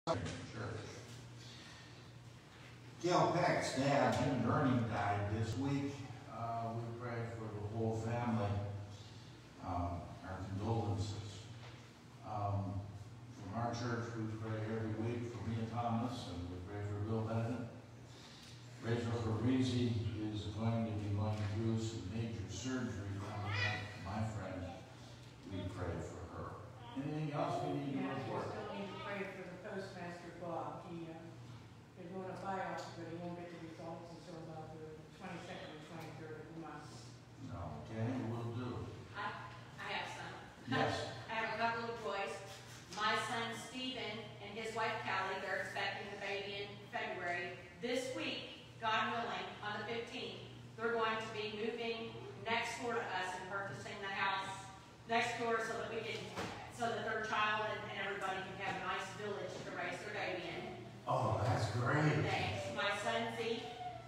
Church. Gail Peck's dad, Jim Gurney, died this week. We pray for the whole family. Our condolences. From our church, we pray every week for Mia Thomas, and we pray for Bill Bennett. Rachel Fabrizi is going to be going through some major surgery coming up. My friend, we pray for her. Anything else we need to report? We still need to pray for the postmaster, Bob. They're doing a biopsy, but he won't get the results until about the 22nd or 23rd of the month. Okay, we'll do. I have some. Yes. I have a couple of boys. My son Stephen and his wife Callie, they're expecting the baby in February. This week, God willing, on the 15th, they're going to be moving next door to us and purchasing the house next door so that their child and everybody can have a nice village to raise their baby in. Oh, that's great. Thanks. My son Zeke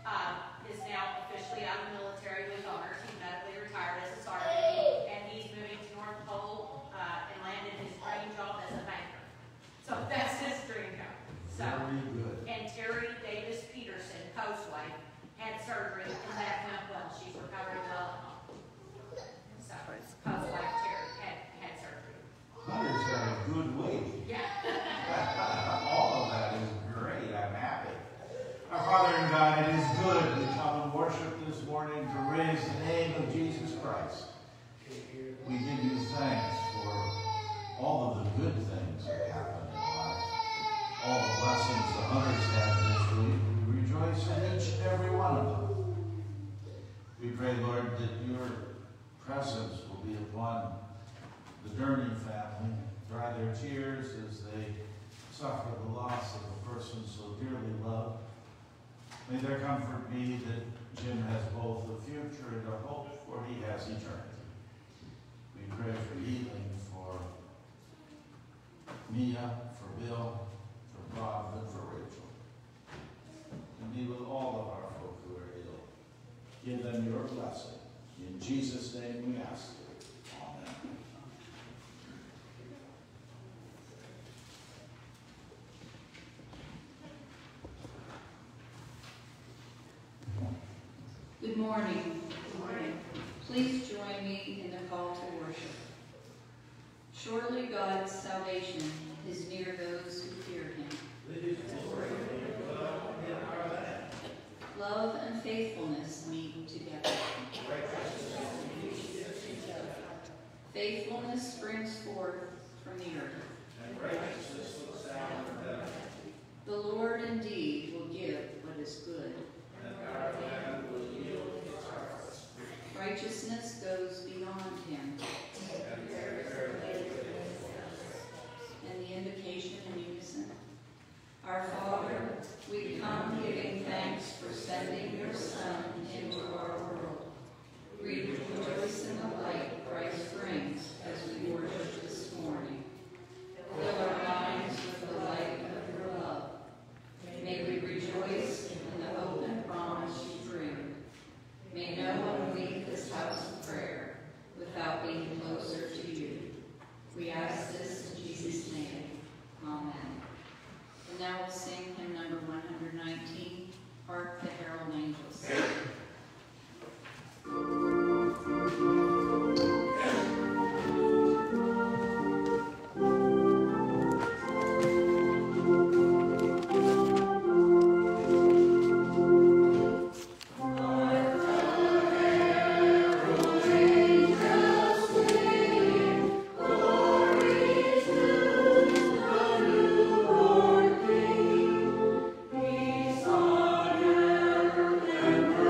is now officially out of the military with honors. He's medically retired as a sergeant, and he's moving to North Pole and landed his dream job as a banker. So that's his dream job. So, very good. and Terry Davis Peterson, Coast wife, had surgery, and that went well. She's recovering well at home. So, Coast wife Terry had surgery. Hunter's got a good weight. Yeah. All of that is great. I'm happy. Our Father in God, it is good to come and worship this morning to raise the name of Jesus Christ. We give you thanks for all of the good things that happen in life, all the blessings the hunters had this week. We rejoice in each and every one of them. We pray, Lord, that your presence will be upon the Gurney family, dry their tears as they suffer the loss of a person so dearly loved. May their comfort be that Jim has both a future and a hope, for he has eternity. We pray for healing for Mia, for Bill, for Bob, and for Rachel. And be with all of our folk who are ill. Give them your blessing. In Jesus' name we ask it. Amen. Good morning. Good morning. Please join me in the call to worship. Surely God's salvation is near those who fear him. Love and faithfulness meet together. Faithfulness springs forth from the earth. The Lord indeed will give what is good. Righteousness goes beyond him. And the invocation in unison. Our Father, we come giving thanks for sending your Son into our world. We rejoice in the light Christ brings as we worship this morning. Fill our minds with the light of your love. May we rejoice in the hope and promise you bring. May no one leave this house of prayer without being closer to you. We ask this in Jesus' name. Amen. And now we'll sing hymn number 119, Hark the Herald Angels. Peace on earth and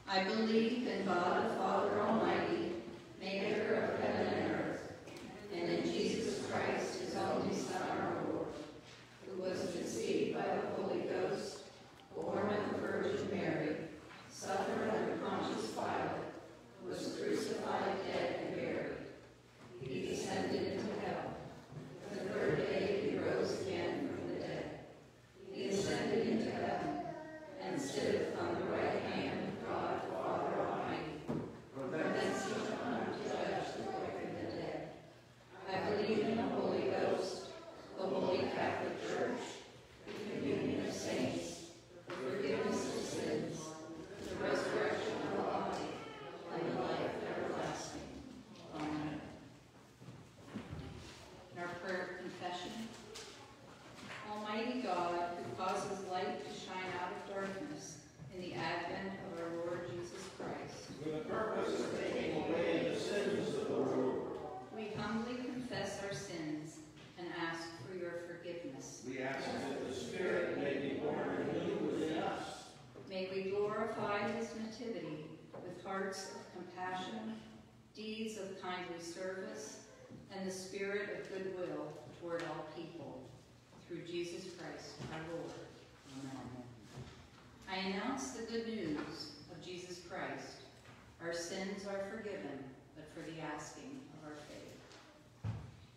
I believe in God the Father Almighty, maker of heaven and earth, and in Jesus Christ, his only Son, our Lord, who was conceived by the Holy Ghost, born of the Virgin Mary, suffered under Pontius Pilate, was crucified, dead, and buried. He descended into hell. The third day he rose again from the dead. He ascended into heaven, and sitteth on the right hand of God the Father Almighty. From thence he shall come to judge the quick and the dead. I believe in the Holy Ghost, the Holy Catholic Church, the communion of saints, the forgiveness of sins, the resurrection of the body, and the life everlasting. Amen. In our prayer of confession, Almighty God, who causes light to shine out of darkness in the advent of our Lord Jesus Christ, For the purpose of taking away the sins of the world, we humbly confess our sins and ask for your forgiveness. we ask that the Spirit may be born anew within us. May we glorify his nativity with hearts of compassion, deeds of kindly service, and the spirit of goodwill toward all people. Through Jesus Christ, our Lord. Amen. I announce the good news of Jesus Christ. Our sins are forgiven, but for the asking of our faith.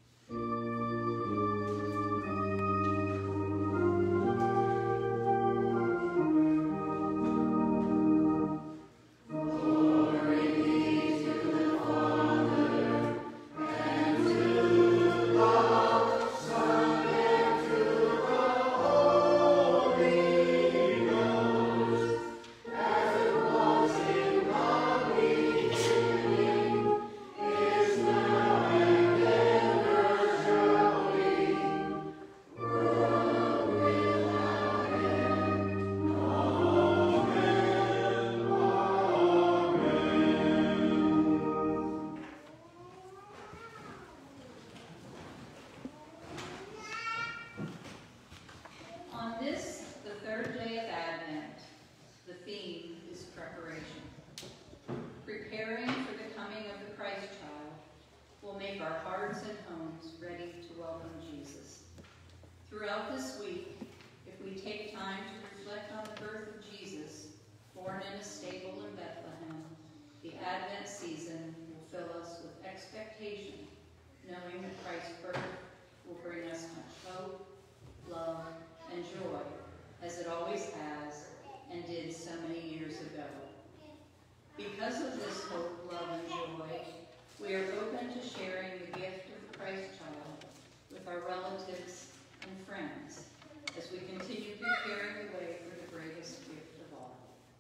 On this, the third day of Advent, the theme is preparation. Preparing for the coming of the Christ child will make our hearts and homes ready to welcome Jesus. Throughout this week, if we take time to reflect on the birth of Jesus, born in a stable in Bethlehem, the Advent season will fill us with expectation, knowing that Christ's birth will bring us much hope, love, and joy, as it always has and did so many years ago. Because of this hope, love, and joy, we are open to sharing the gift of the Christ child with our relatives and friends as we continue preparing the way for the greatest gift of all.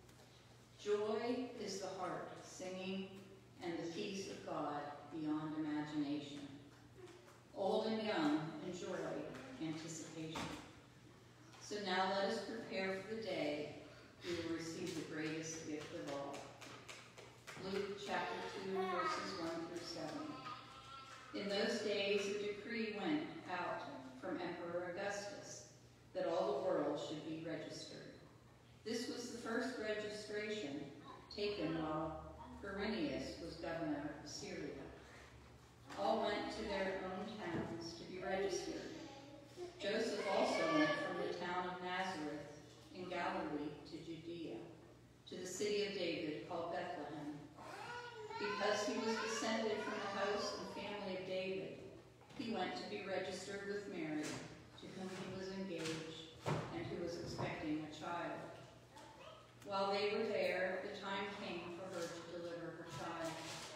Joy is the heart singing and the peace of God beyond imagination. Old and young enjoy anticipation. So now let us prepare for the day we will receive the greatest gift of all. Luke chapter 2, verses 1 through 7. In those days a decree went out from Emperor Augustus that all the world should be registered. This was the first registration taken while Quirinius was governor of Syria. All went to their own towns to be registered. Joseph also went from the town of Nazareth in Galilee to Judea, to the city of David called Bethlehem, because he was descended from the house and family of David. He went to be registered with Mary, to whom he was engaged and who was expecting a child. While they were there, the time came for her to deliver her child.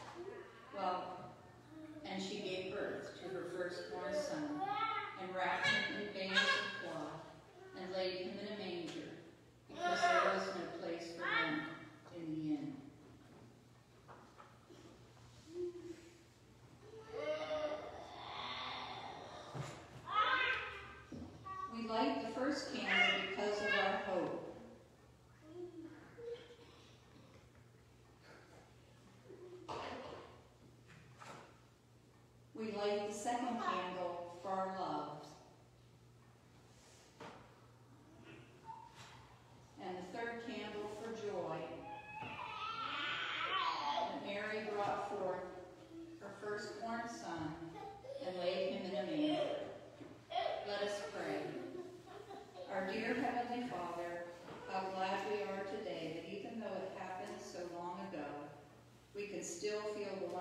And she gave birth to her firstborn son, and wrapped him in bands of cloth, and laid him in a manger, because there was no place for them in the inn. We light the first candle because of our hope. We light the second candle for our love,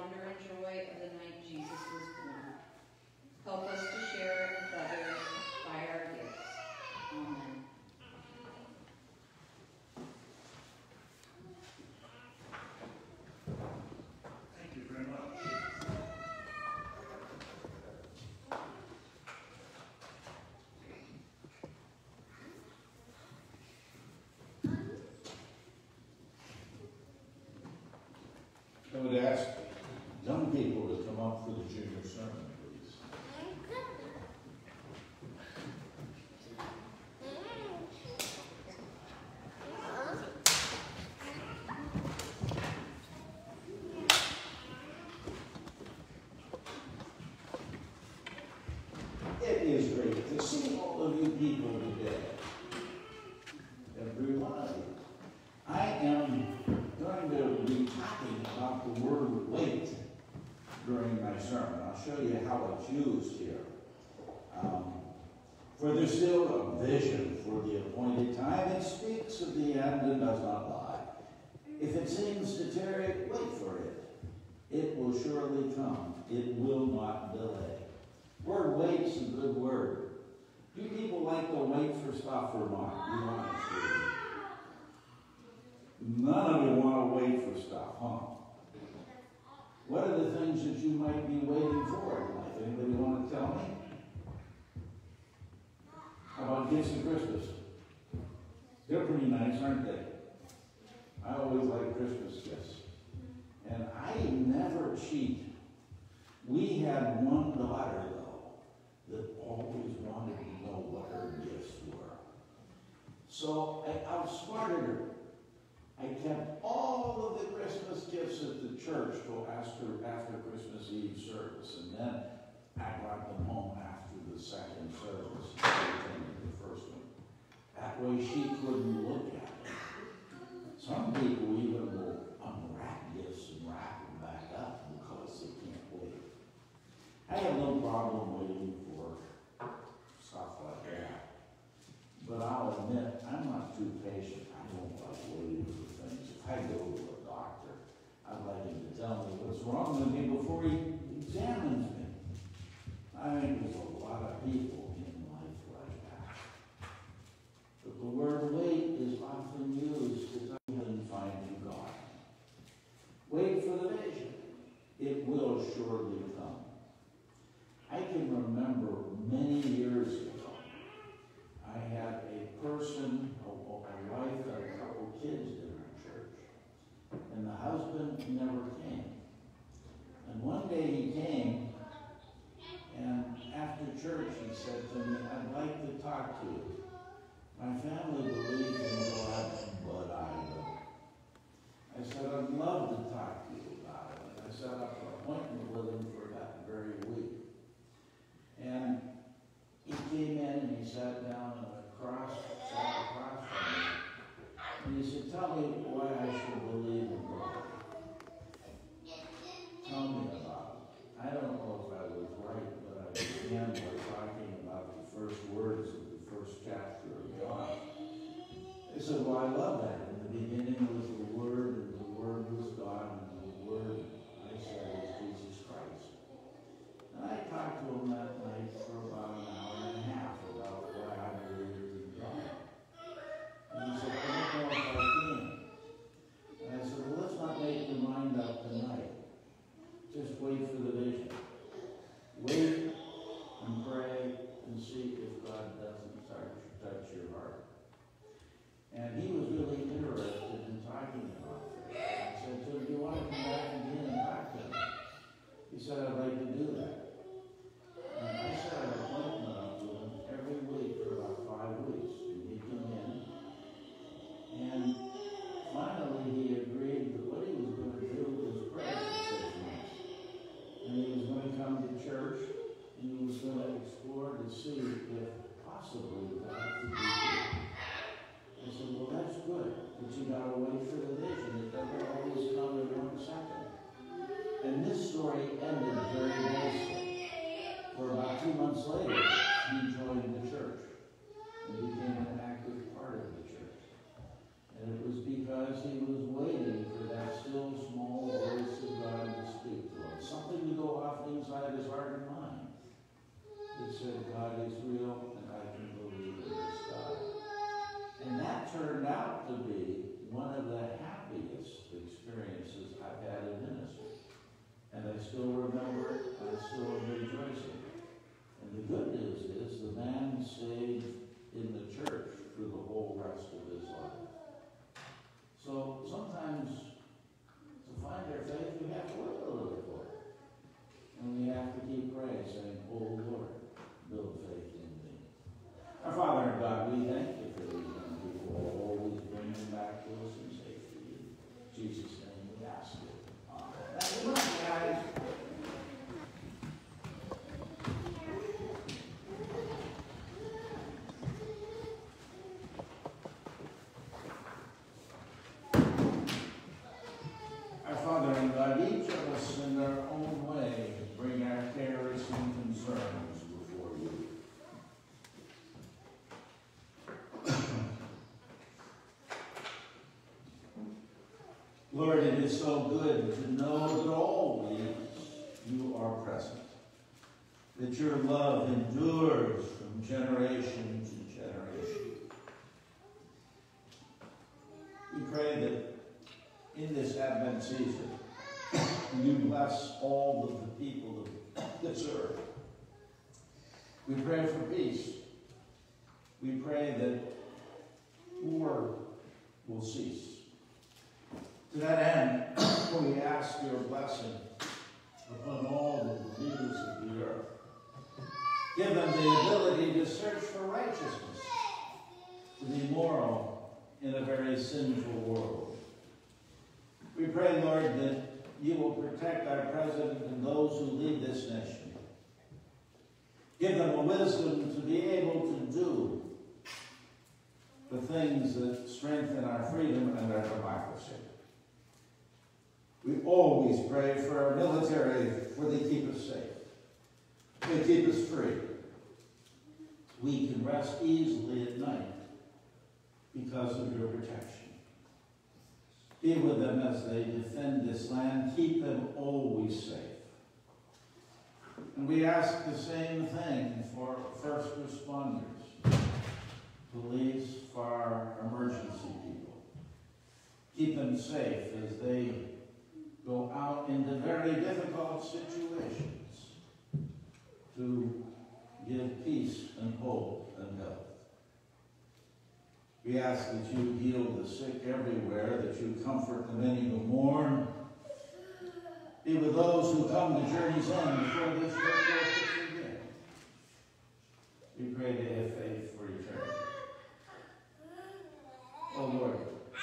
wonder and joy of the night Jesus was born. Help us to share it with others by our gifts. Amen. Thank you very much. I would ask young people to come up for the junior sermon, please. It is great to see all of you people today. Every one of you. I am going to be talking about the word wait during my sermon. I'll show you how it's used here. For there's still a vision for the appointed time. It speaks of the end and does not lie. If it seems to tarry, wait for it. It will surely come. It will not delay. Word wait's a good word. Do people like to wait for stuff or not? Be honest with you. None of you want to wait for stuff, huh? What are the things that you might be waiting for in life? Anybody want to tell me? How about gifts of Christmas? They're pretty nice, aren't they? I always like Christmas gifts. And I never cheat. We had one daughter, though, that always wanted to know what her gifts were. So I outsmarted her. I kept all of the Christmas gifts at the church till after Christmas Eve service, and then I brought them home after the second service, the first one. That way she couldn't look at them. Some people even will unwrap gifts and wrap them back up because they can't wait. I have no problem waiting for stuff like that. But I'll admit, I'm not too patient. I don't like waiting for things. If I go to a doctor, I'd like him to tell me what's wrong with me before he examines me. I think there's a lot of people in life like that. But the word wait is often used to find God. Wait for the vision. It will surely come. I can remember many years ago, I had a person, a wife, and a couple kids in our church. And the husband never came. And one day he came, and after church he said to me, I'd like to talk to you. My family believes in God, but I don't. I said, I'd love to talk to you about it. And I set up an appointment with him for that very week. And he came in and he sat down sat across from me. And he said, tell me why I should believe in God. Tell me about it. I don't know if I was right, but I began by talking about the first words of the first chapter of John. They said, well, I love that. In the beginning was the Word, and the Word was God, and the Word, I said, is Jesus Christ. And I talked to him that night for about an hour and a half about why I believed in God. And he said, I don't know if I can. And I said, well, let's not make your mind up tonight. Just wait for the vision. Wait and pray and see if God doesn't touch your heart. And he was really interested in talking about this. I said, so do you want to come back again and talk to him? He said, I'd like to do that. And out to be one of the happiest experiences I've had in ministry. And I still remember it, I still am rejoicing. And the good news is the man stayed in the church for the whole rest of his life. So sometimes to find our faith, we have to work a little bit for it. And we have to keep praying, saying, "Oh Lord, build faith in me." Our Father and God, we thank you for these young people. Always bring them back to us in safety. In Jesus' name we ask it. Amen. Now, we love you guys. Our Father and God, each of us in our own way bring our cares and concerns before you. Lord, it is so good to know that always you are present, that your love endures from generation to generation. We pray that in this Advent season, you bless all of the people of this earth. We pray for peace. We pray that war will cease. To that end, we ask your blessing upon all the leaders of the earth. Give them the ability to search for righteousness, to be moral in a very sinful world. We pray, Lord, that you will protect our president and those who lead this nation. Give them the wisdom to be able to do the things that strengthen our freedom and our democracy. We always pray for our military, for they keep us safe. They keep us free. We can rest easily at night because of your protection. Be with them as they defend this land. Keep them always safe. And we ask the same thing for first responders, police, fire, emergency people. Keep them safe as they go out into very difficult situations to give peace and hope and health. We ask that you heal the sick everywhere, that you comfort the many who mourn. Be with those who come to journey's end before this work will begin. We pray they have faith for eternity. Oh Lord,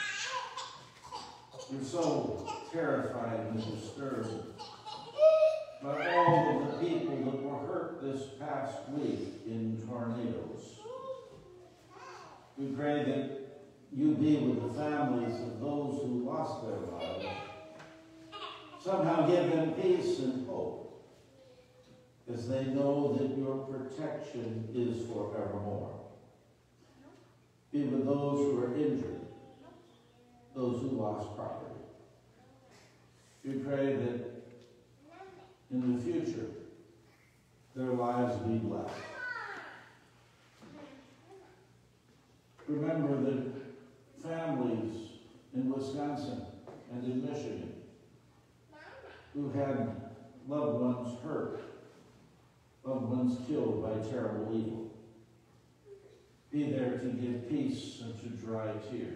we're so terrified and disturbed by all of the people that were hurt this past week in tornadoes. We pray that you be with the families of those who lost their lives. Somehow give them peace and hope as they know that your protection is forevermore. Be with those who are injured, those who lost property. We pray that in the future their lives be blessed. Remember the families in Wisconsin and in Michigan who had loved ones hurt, loved ones killed by terrible evil. Be there to give peace and to dry tears.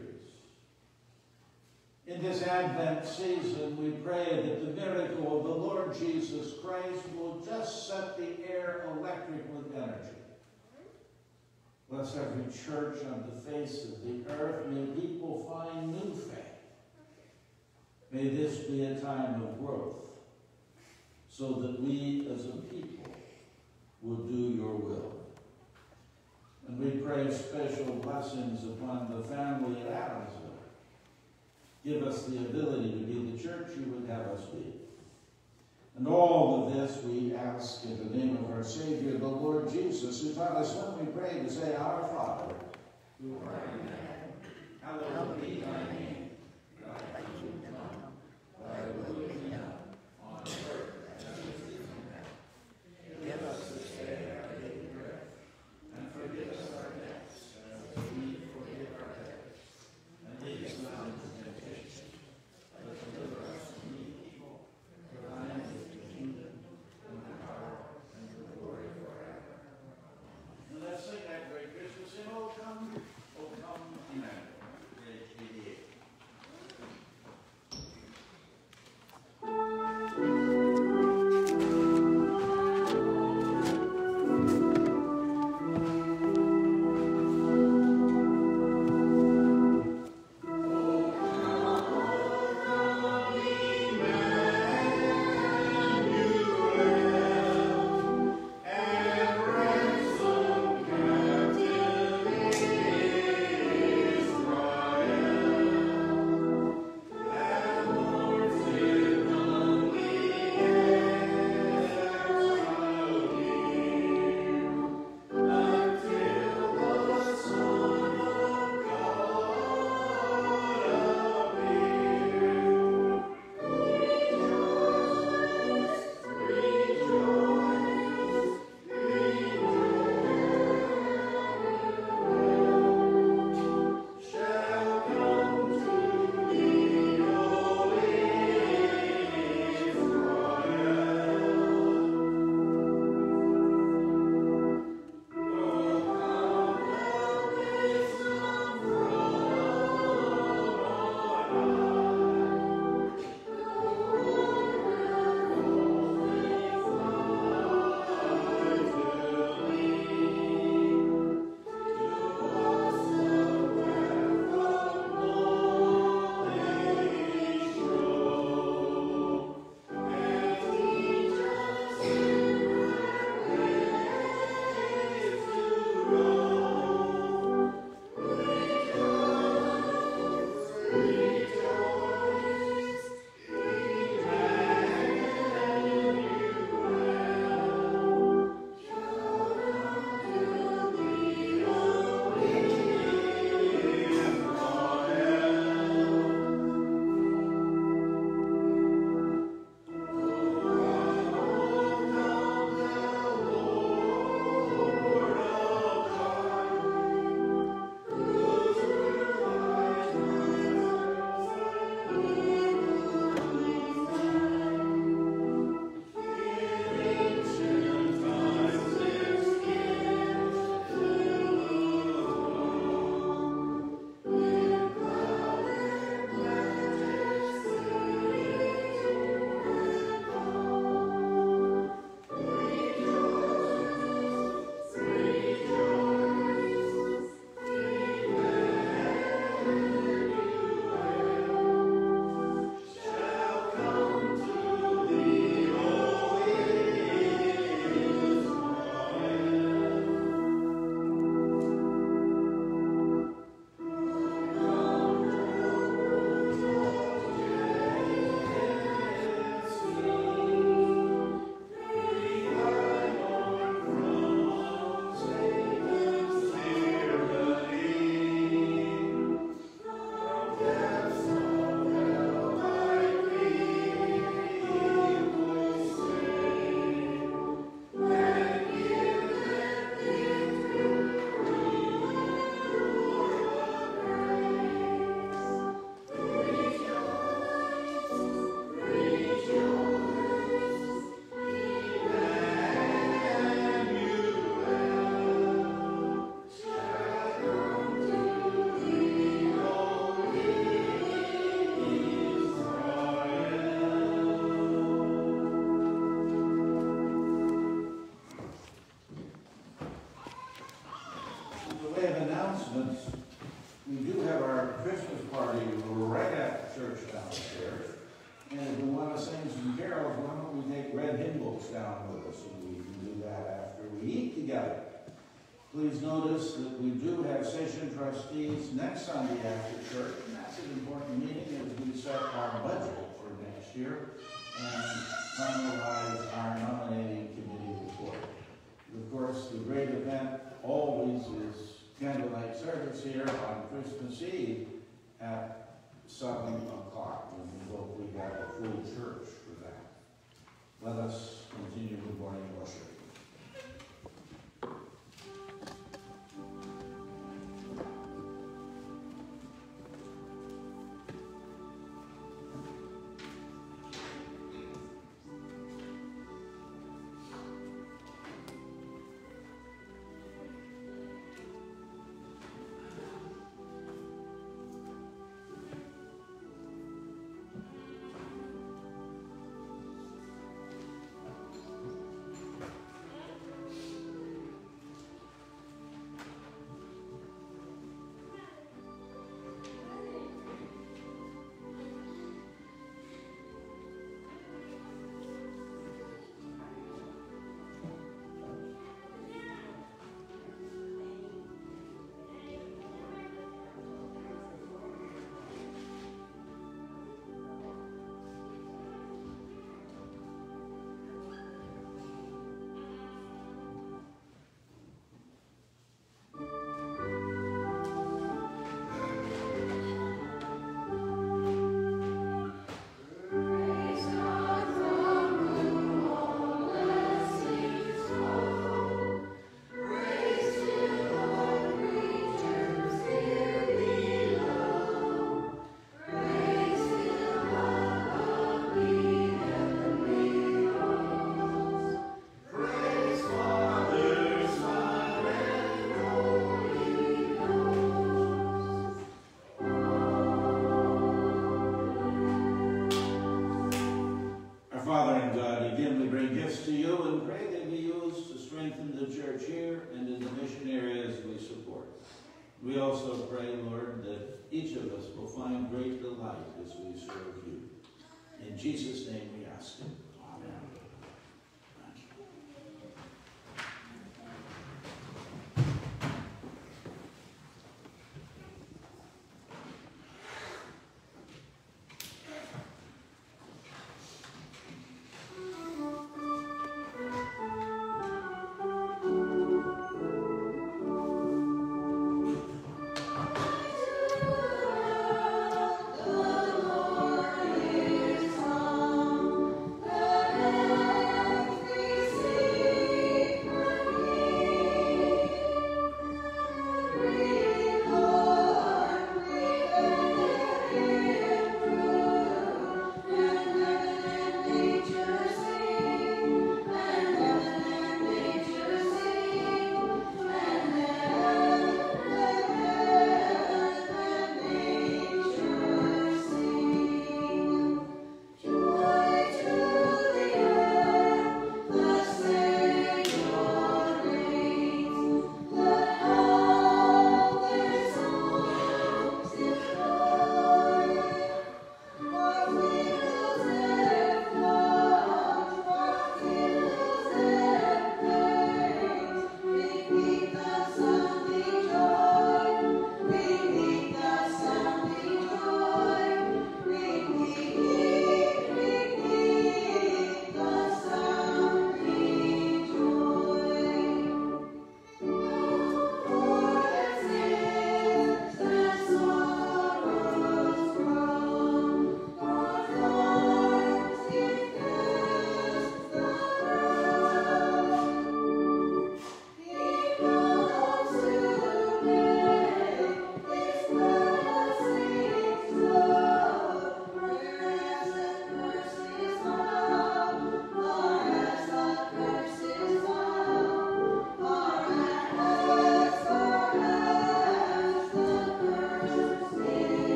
In this Advent season, we pray that the miracle of the Lord Jesus Christ will just set the air electric with energy. Bless every church on the face of the earth. May people find new faith. May this be a time of growth, so that we as a people will do your will. And we pray special blessings upon the family at Adamsville. Give us the ability to be the church you would have us be. And all of this we ask in the name of our Savior, the Lord Jesus, who taught us when we pray to say, Our Father, who art in heaven, hallowed be thy name. Thy kingdom come, thy will be done, on earth as it is in heaven. Give us this day our daily bread, and forgive us our debts, as we forgive our debtors. And We do have our Christmas party right at the church downstairs. And if we want to sing some carols, why don't we take red hymn books down with us, and we can do that after we eat together. Please notice that we do have session trustees next Sunday after church, and that's an important meeting as we set our budget for next year and finalize our nominating committee report. Of course, the great event always is candlelight service here on Christmas Eve at 7 o'clock, and we hope we have a full church for that. Let us continue with morning worship. Father and God, again we bring gifts to you and pray they be used to strengthen the church here and in the mission areas we support. We also pray, Lord, that each of us will find great delight as we serve you. In Jesus' name we ask it. Amen. Thank you. The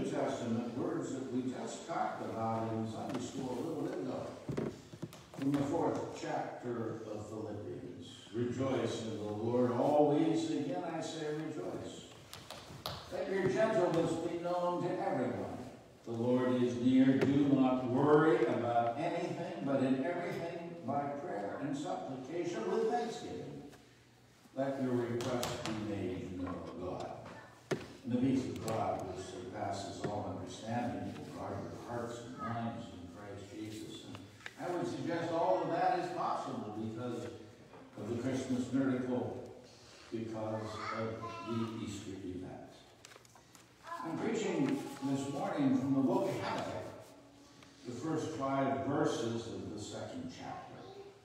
Testament words that we just talked about in Sunday school a little bit ago. From the 4th chapter of Philippians. Rejoice in the Lord always. Again, I say rejoice. Let your gentleness be known to everyone. The Lord is near. Do not worry about anything, but in everything by prayer and supplication with thanksgiving. Let your requests be made known to God. And the peace of God, which surpasses all understanding, will guard your hearts and minds in Christ Jesus. And I would suggest all of that is possible because of the Christmas miracle, because of the Easter event. I'm preaching this morning from the book of Habakkuk, the first 5 verses of the 2nd chapter.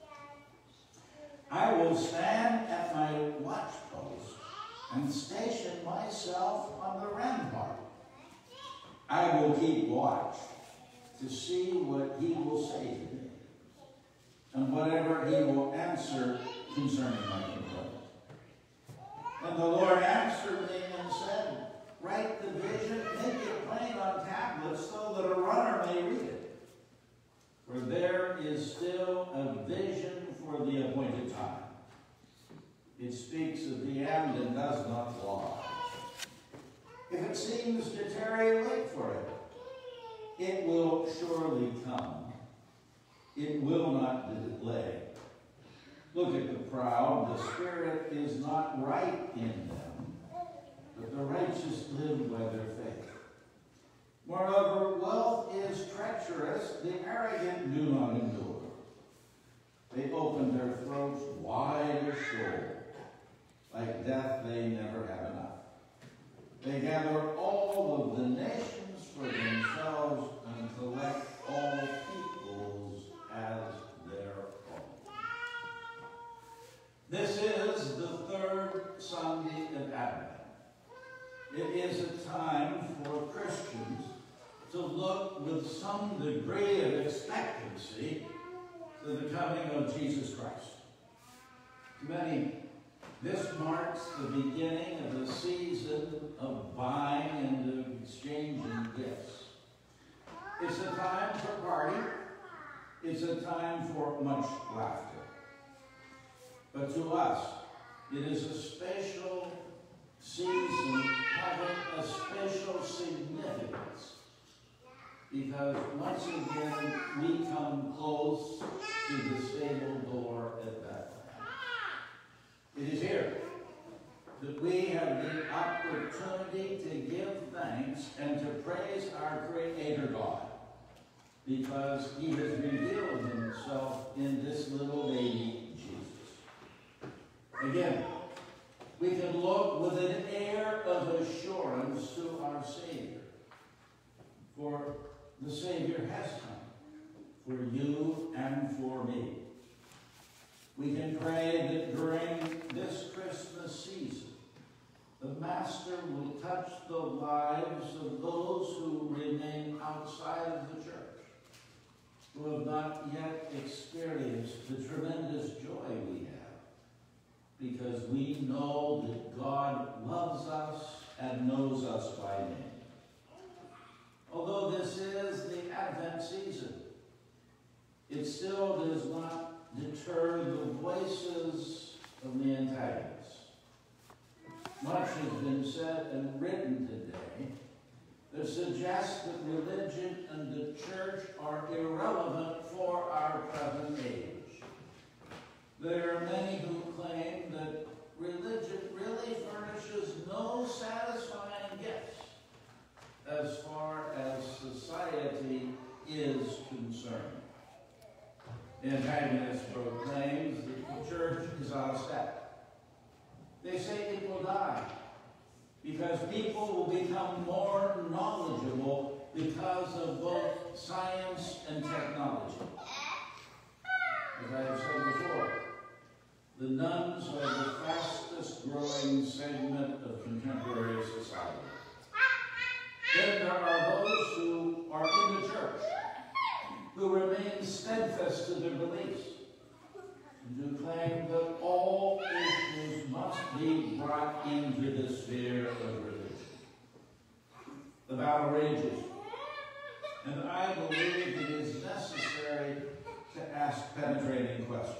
I will stand at my watchpost and station myself on the rampart. I will keep watch to see what he will say to me, and whatever he will answer concerning my complaint. And the Lord answered me and said, write the vision, make it plain on tablets, so that a runner may read it. For there is still a vision for the appointed time. It speaks of the end and does not lie. If it seems to tarry, wait for it. It will surely come. It will not delay. Look at the proud. The spirit is not right in them, but the righteous live by their faith. Moreover, wealth is treacherous. The arrogant do not endure. They open their throats wide as shoal. Like death, they never have enough. They gather all of the nations for themselves and collect all peoples as their own. This is the 3rd Sunday of Advent. It is a time for Christians to look with some degree of expectancy to the coming of Jesus Christ. To many, this marks the beginning of a season of buying and exchanging gifts. It's a time for party. It's a time for much laughter. But to us, it is a special season having a special significance, because once again we come close to the stable door at Bethlehem. It is here that we have the opportunity to give thanks and to praise our Creator God, because he has revealed himself in this little baby Jesus. Again, we can look with an air of assurance to our Savior, for the Savior has come for you and for me. We can pray that during this Christmas season, the Master will touch the lives of those who remain outside of the church, who have not yet experienced the tremendous joy we have, because we know that God loves us and knows us by name. Although this is the Advent season, it still does not deter the voices of the antagonists. Much has been said and written today that suggests that religion and the church are irrelevant for our present age. There are many who claim that religion really furnishes no satisfying gifts as far as society is concerned. The antagonist proclaims that the church is out of step. They say it will die because people will become more knowledgeable because of both science and technology. As I have said before, the nuns are the fastest growing segment of contemporary society. Then there are those who are in the church, who remain steadfast to their beliefs, and who claim that all issues must be brought into the sphere of religion. The of our ages. And I believe it is necessary to ask penetrating questions.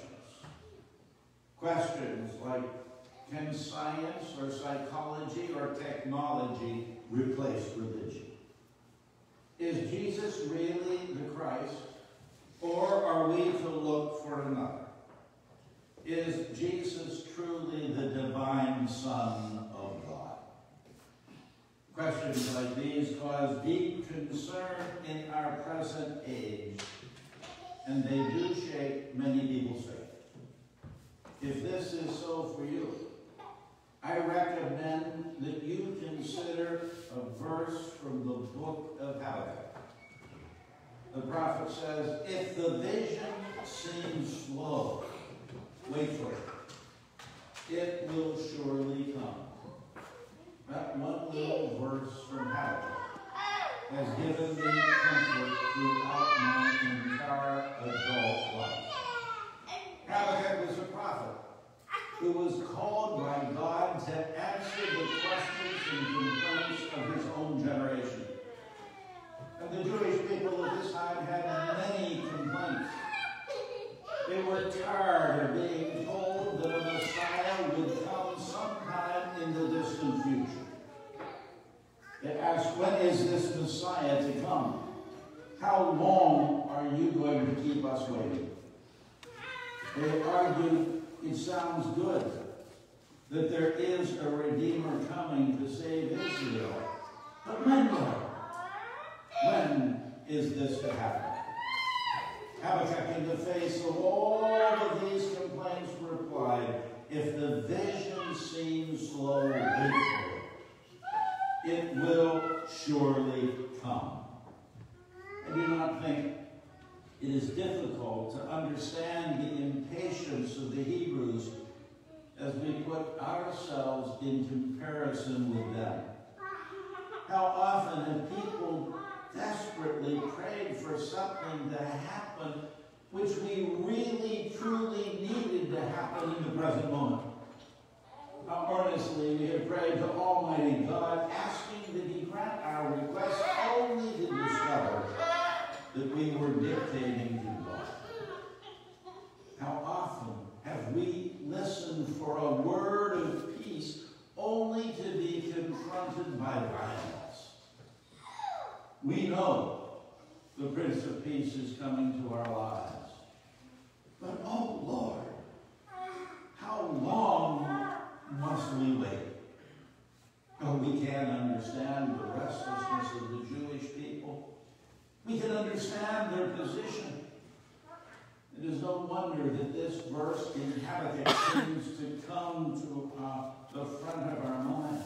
Questions like, can science or psychology or technology replace religion? Is Jesus really the Christ, or are we to look for another? Is Jesus truly the divine Son of God? Questions like these cause deep concern in our present age, and they do shake many people's faith. If this is so for you, I recommend that you consider a verse from the book of Habakkuk. The prophet says, if the vision seems slow, wait for it. It will surely come. That one little verse from Habakkuk has given me comfort throughout my entire adult life. Habakkuk was a prophet who was called by God to answer the questions and complaints of his own generation. And the Jewish people of this time had many complaints. They were tired of being told that a Messiah would come sometime in the distant future. They asked, when is this Messiah to come? How long are you going to keep us waiting? They argued, it sounds good that there is a Redeemer coming to save Israel. But when, Lord? When is this to happen? Habakkuk, in the face of all of these complaints, replied, if the vision seems slow, wait for it. It will surely come. I do not think it is difficult to understand the impatience of the Hebrews as we put ourselves in comparison with them. How often have people desperately prayed for something to happen which we really, truly needed to happen in the present moment? How earnestly we have prayed to Almighty God, asking that He grant our requests, only to discover that we were dictating to God. How often have we listened for a word of peace only to be confronted by violence? We know the Prince of Peace is coming to our lives. But, oh Lord, how long must we wait? Oh, we can't understand the restlessness of the Jewish people. We can understand their position. It is no wonder that this verse in Habakkuk seems to come to the front of our minds.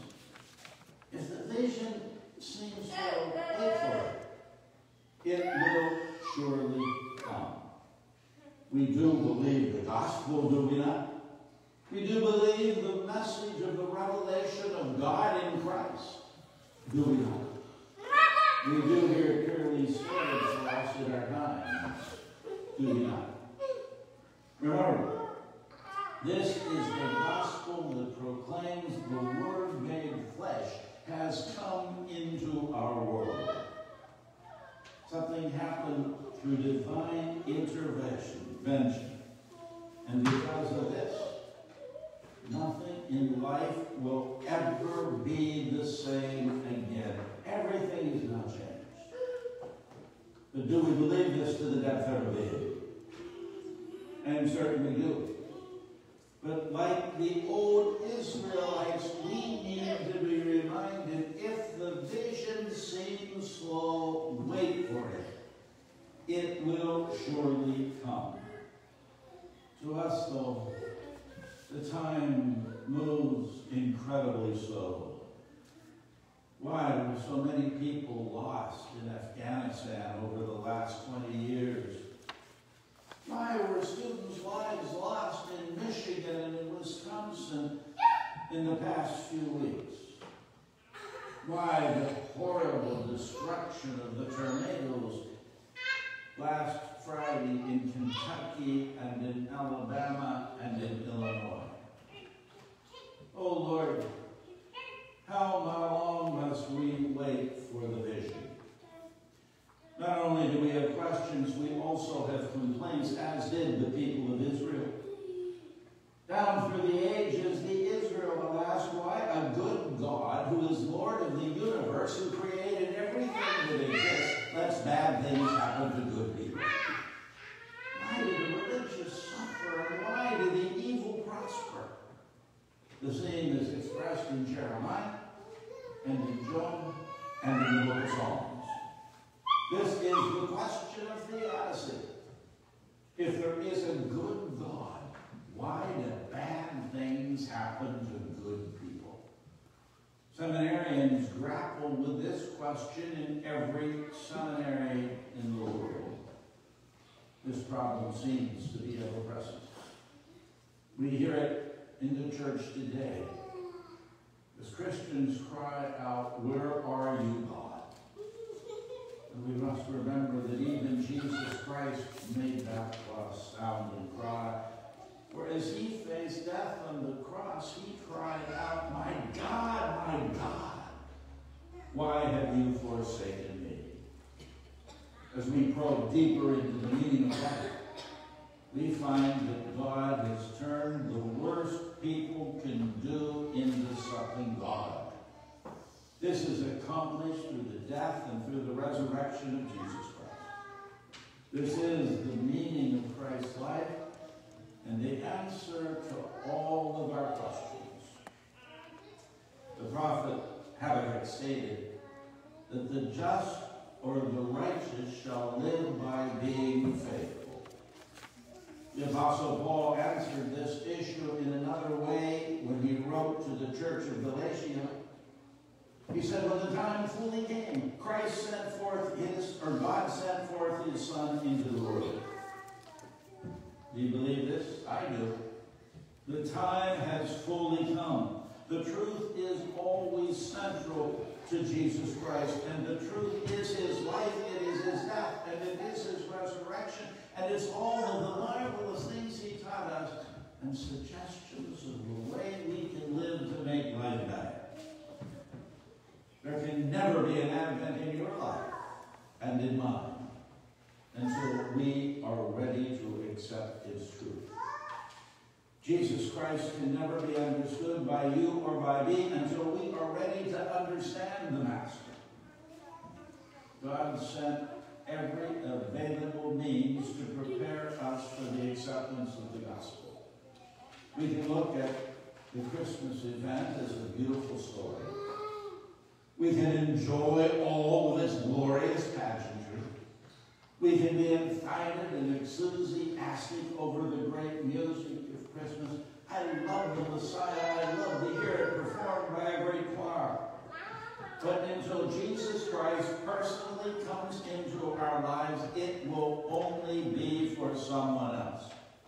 If the vision seems slow, wait for it. It will surely come. We do believe the gospel, do we not? We do believe the message of the revelation of God in Christ, do we not? We do hear clearly stated for us in our times, do we not? Remember, this is the gospel that proclaims the Word made flesh has come into our world. Something happened through divine intervention. And because of this, nothing in life will ever be the same again. Everything is now changed. But do we believe this to the depth of our being? And certainly do. But like the old Israelites, we need to be reminded, if the vision seems slow, wait for it. It will surely come. To us, though, the time moves incredibly slow. Why were so many people lost in Afghanistan over the last 20 years? Why were students' lives lost in Michigan and in Wisconsin in the past few weeks? Why the horrible destruction of the tornadoes last Friday in Kentucky and in Alabama and in Illinois? Oh Lord, How long must we wait for the vision? Not only do we have questions, we also have complaints, as did the people of Israel. Down through the ages, the Israel will ask, why a good God, who is Lord of the universe, who created everything that exists, lets bad things happen to good people? Why do the religious suffer, and why do the evil prosper? The same is expressed in Jeremiah, and in Job, and in the book of Psalms. This is the question of theodicy. If there is a good God, why do bad things happen to good people? Seminarians grapple with this question in every seminary in the world. This problem seems to be ever present. We hear it in the church today. As Christians cry out, "Where are you, God?" And we must remember that even Jesus Christ made that sound and cry. For as he faced death on the cross, he cried out, my God, why have you forsaken me?" As we probe deeper into the meaning of life, we find that God has turned the worst people can do into something God. This is accomplished through the death and through the resurrection of Jesus Christ. This is the meaning of Christ's life and the answer to all of our questions. The prophet Habakkuk stated that the just or the righteous shall live by being faithful. The Apostle Paul answered this issue in another way when he wrote to the church of Galatia. He said, when the time fully came, God sent forth his Son into the world. Do you believe this? I do. The time has fully come. The truth is always central to Jesus Christ, and the truth is his life, it is his death, and it is his resurrection, and it's all of the marvelous things he taught us, and suggestions of the way we can live to make life better. There can never be an advent in your life and in mine until we are ready to accept his truth. Jesus Christ can never be understood by you or by me until we are ready to understand the Master. God sent every available means to prepare us for the acceptance of the gospel. We can look at the Christmas event as a beautiful story. We can enjoy all of its glorious pageantry. We can be excited and enthusiastic over the great music of Christmas. I love the Messiah. I love to hear it performed by a great choir. But until Jesus Christ personally comes into our lives, it will only be for someone else.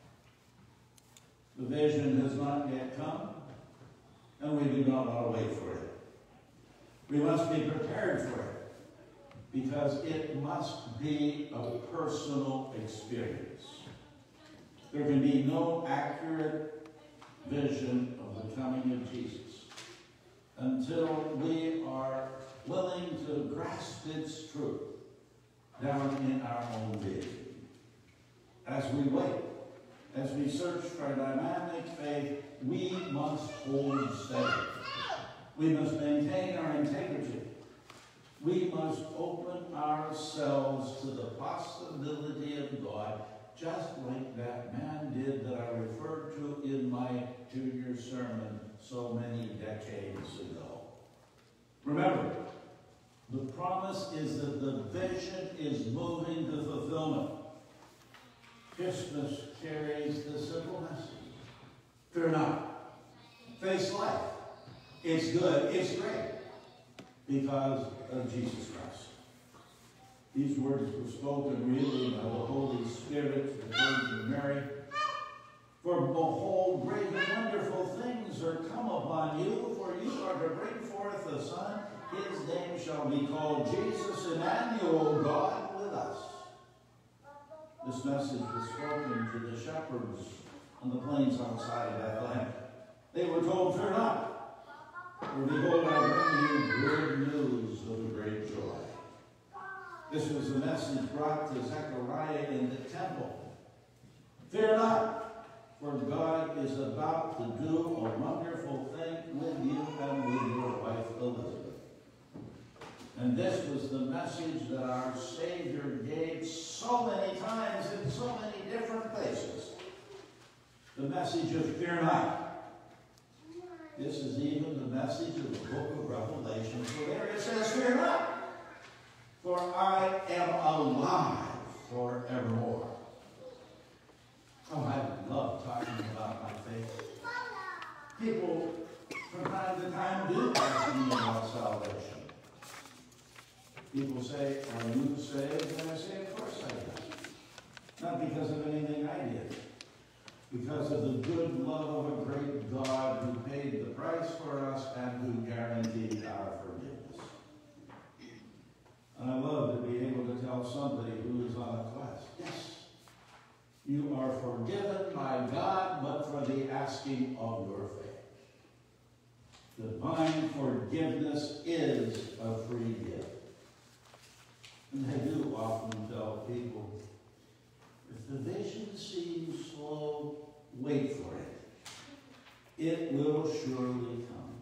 The vision has not yet come, and we do not want to wait for it. We must be prepared for it, because it must be a personal experience. There can be no accurate vision of the coming of Jesus until we are willing to grasp its truth down in our own being. As we wait, as we search for dynamic faith, we must hold steady. We must maintain our integrity. We must open ourselves to the possibility of God, just like that man did that I referred to in my junior sermon so many decades ago. Remember, the promise is that the vision is moving to fulfillment. Christmas carries the simple message: fear not, face life. It's good, it's great, because of Jesus Christ. These words were spoken really by the Holy Spirit to the Virgin Mary. For behold, great and wonderful things are come upon you, for you are to bring forth a son. His name shall be called Jesus, Emmanuel, God with us. This message was spoken to the shepherds on the plains outside of Bethlehem. They were told, fear not. For behold, I bring you good news of great joy. This was the message brought to Zechariah in the temple. Fear not, for God is about to do a wonderful thing with you and with your wife Elizabeth. And this was the message that our Savior gave so many times in so many different places. The message of fear not. This is even the message of the book of Revelation. So there it says, fear not, for I am alive forevermore. Oh, I love talking about my faith. People from time to time do ask me about salvation. People say, are you saved? And I say, of course I am. Not because of anything I did. Because of the good love of a great God who paid the price for us and who guaranteed our forgiveness. And I love to be able to tell somebody who is on a quest, yes, you are forgiven by God, but for the asking of your faith. Divine forgiveness is a free gift. And I do often tell people, if the vision seems slow, wait for it. It will surely come.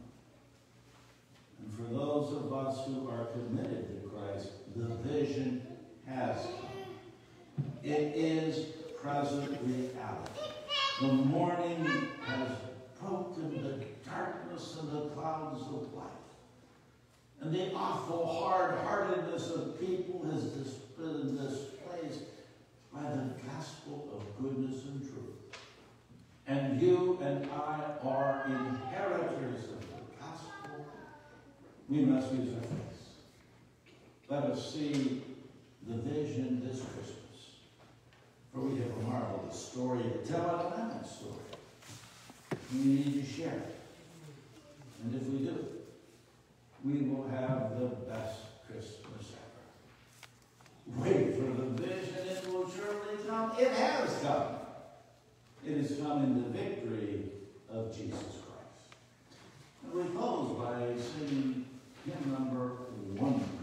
And for those of us who are committed to Christ, the vision has come. It is present reality. The morning has broken the darkness and the clouds of life. And the awful hard-heartedness of people has been displaced by the gospel of goodness and truth. And you and I are inheritors of the gospel. We must use our faith. Let us see the vision this Christmas. For we have a marvelous story to tell, and that story. We need to share it. And if we do, we will have the best Christmas ever. Wait for the vision, it will surely come. It has come. It has come in the victory of Jesus Christ. And we close by singing hymn number 1.